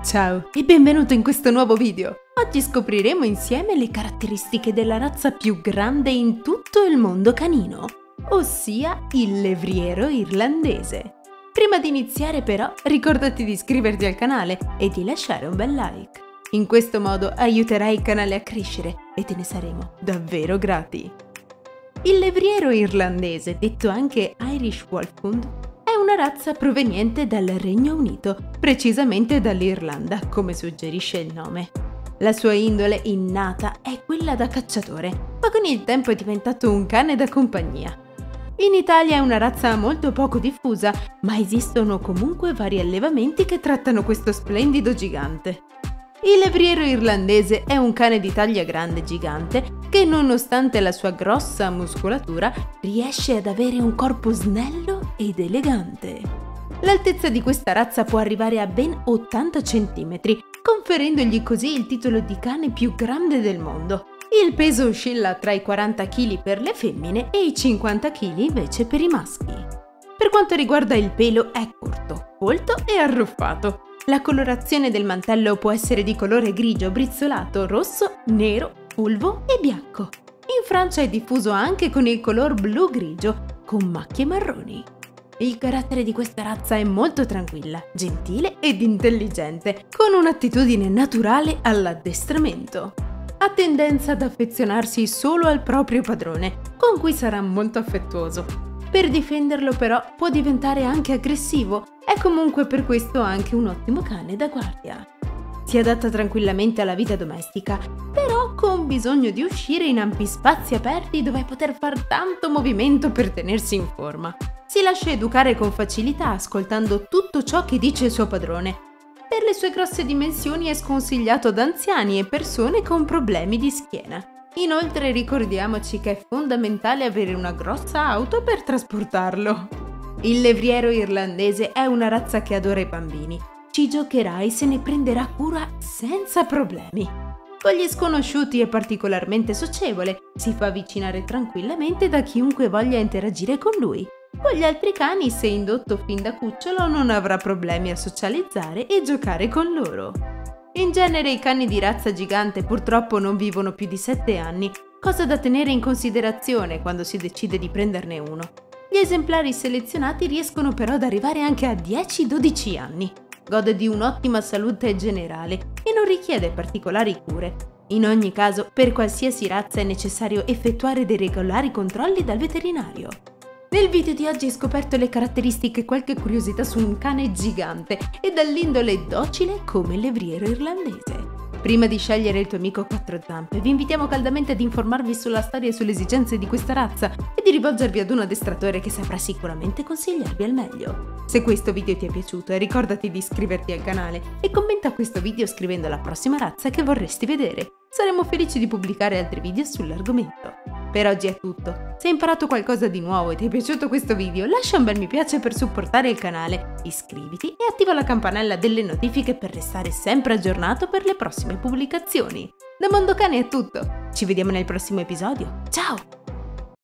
Ciao e benvenuto in questo nuovo video! Oggi scopriremo insieme le caratteristiche della razza più grande in tutto il mondo canino, ossia il levriero irlandese. Prima di iniziare però, ricordati di iscriverti al canale e di lasciare un bel like. In questo modo aiuterai il canale a crescere e te ne saremo davvero grati. Il levriero irlandese, detto anche Irish Wolfhound, è una razza proveniente dal Regno Unito, precisamente dall'Irlanda, come suggerisce il nome. La sua indole innata è quella da cacciatore, ma con il tempo è diventato un cane da compagnia. In Italia è una razza molto poco diffusa, ma esistono comunque vari allevamenti che trattano questo splendido gigante. Il levriero irlandese è un cane di taglia grande gigante che, nonostante la sua grossa muscolatura, riesce ad avere un corpo snello ed elegante. L'altezza di questa razza può arrivare a ben 80 cm, conferendogli così il titolo di cane più grande del mondo. Il peso oscilla tra i 40 kg per le femmine e i 50 kg invece per i maschi. Per quanto riguarda il pelo, è corto, folto e arruffato. La colorazione del mantello può essere di colore grigio brizzolato, rosso, nero, fulvo e bianco. In Francia è diffuso anche con il color blu-grigio, con macchie marroni. Il carattere di questa razza è molto tranquilla, gentile ed intelligente, con un'attitudine naturale all'addestramento. Ha tendenza ad affezionarsi solo al proprio padrone, con cui sarà molto affettuoso. Per difenderlo però può diventare anche aggressivo, è comunque per questo anche un ottimo cane da guardia. Si adatta tranquillamente alla vita domestica, però con bisogno di uscire in ampi spazi aperti dove poter far tanto movimento per tenersi in forma. Si lascia educare con facilità ascoltando tutto ciò che dice il suo padrone. Per le sue grosse dimensioni è sconsigliato ad anziani e persone con problemi di schiena. Inoltre ricordiamoci che è fondamentale avere una grossa auto per trasportarlo. Il levriero irlandese è una razza che adora i bambini. Ci giocherà e se ne prenderà cura senza problemi. Con gli sconosciuti è particolarmente socievole, si fa avvicinare tranquillamente da chiunque voglia interagire con lui. Con gli altri cani, se indotto fin da cucciolo, non avrà problemi a socializzare e giocare con loro. In genere i cani di razza gigante purtroppo non vivono più di 7 anni, cosa da tenere in considerazione quando si decide di prenderne uno. Gli esemplari selezionati riescono però ad arrivare anche a 10-12 anni. Gode di un'ottima salute generale e non richiede particolari cure. In ogni caso, per qualsiasi razza è necessario effettuare dei regolari controlli dal veterinario. Nel video di oggi hai scoperto le caratteristiche e qualche curiosità su un cane gigante e dall'indole docile come il levriero irlandese. Prima di scegliere il tuo amico a quattro zampe, vi invitiamo caldamente ad informarvi sulla storia e sulle esigenze di questa razza e di rivolgervi ad un addestratore che saprà sicuramente consigliarvi al meglio. Se questo video ti è piaciuto, ricordati di iscriverti al canale e commenta questo video scrivendo la prossima razza che vorresti vedere. Saremo felici di pubblicare altri video sull'argomento. Per oggi è tutto. Se hai imparato qualcosa di nuovo e ti è piaciuto questo video, lascia un bel mi piace per supportare il canale, iscriviti e attiva la campanella delle notifiche per restare sempre aggiornato per le prossime pubblicazioni. Da Mondo Cane è tutto, ci vediamo nel prossimo episodio, ciao!